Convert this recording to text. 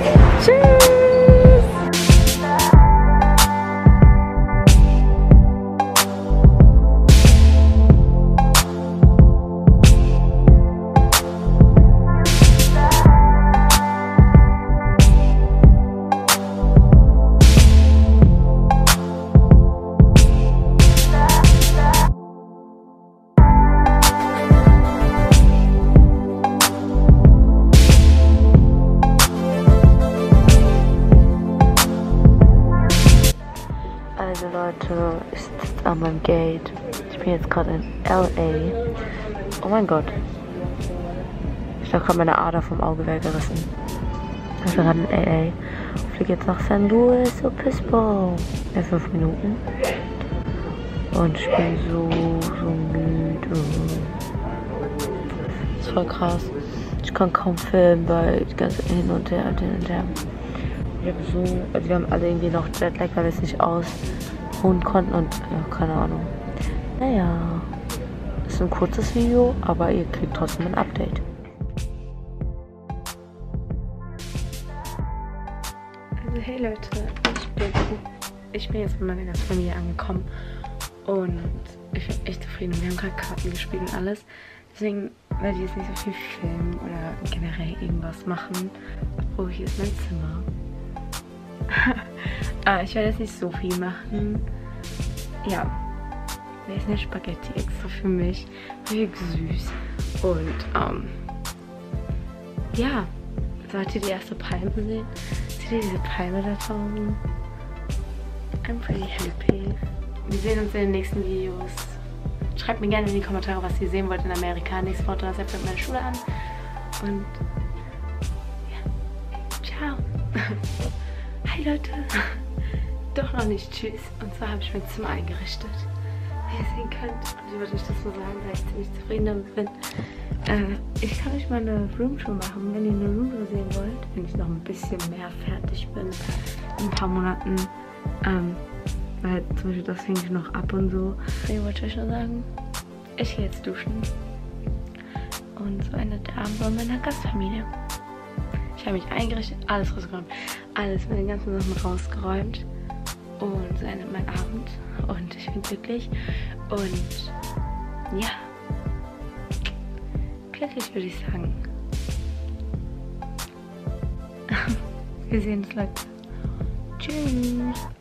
Tschüss! Also Leute, ich sitze an meinem Gate. Ich bin jetzt gerade in LA. Oh mein Gott. Ich habe gerade meine Ader vom Auge weggerissen. Ich bin gerade in LA. Ich fliege jetzt nach St. Louis Obispo. In 5 Minuten. Und ich bin so müde. Das ist voll krass. Ich kann kaum filmen, weil die ganze hin und her. Also wir haben alle irgendwie noch Jetlag, weil wir es nicht ausruhen konnten und ja, keine Ahnung. Naja, ist ein kurzes Video, aber ihr kriegt trotzdem ein Update. Also hey Leute, ich bin jetzt mit meiner ganzen Familie angekommen und ich bin echt zufrieden. Wir haben gerade Karten gespielt und alles. Deswegen werde ich jetzt nicht so viel filmen oder generell irgendwas machen. Oh, hier ist mein Zimmer. Ich werde jetzt nicht so viel machen. Ja, wir essen jetzt Spaghetti extra für mich. Richtig süß. Und ja, sollt ihr die erste Palme sehen? Seht ihr diese Palme da draußen? I'm pretty happy. Wir sehen uns in den nächsten Videos. Schreibt mir gerne in die Kommentare, was ihr sehen wollt in Amerika. Nächste Woche Donnerstag fängt meine Schule an. Und ja, ciao. Hi Leute, doch noch nicht tschüss. Und zwar habe ich mein Zimmer eingerichtet. Wie ihr sehen könnt, und ich wollte euch das mal sagen, weil ich ziemlich zufrieden damit bin. Ich kann euch mal eine Roomtour machen, wenn ihr eine Roomtour sehen wollt. Wenn ich noch ein bisschen mehr fertig bin, in ein paar Monaten. Weil zum Beispiel das hängt noch ab und so. Ich wollte euch nur sagen, ich gehe jetzt duschen. Und so endet der Abend bei meiner Gastfamilie. Ich habe mich eingerichtet, alles rausgeräumt. Alles, meine ganzen Sachen rausgeräumt. Und so endet mein Abend. Und ich bin glücklich. Und ja. Glücklich würde ich sagen. Wir sehen uns, Leute. Tschüss.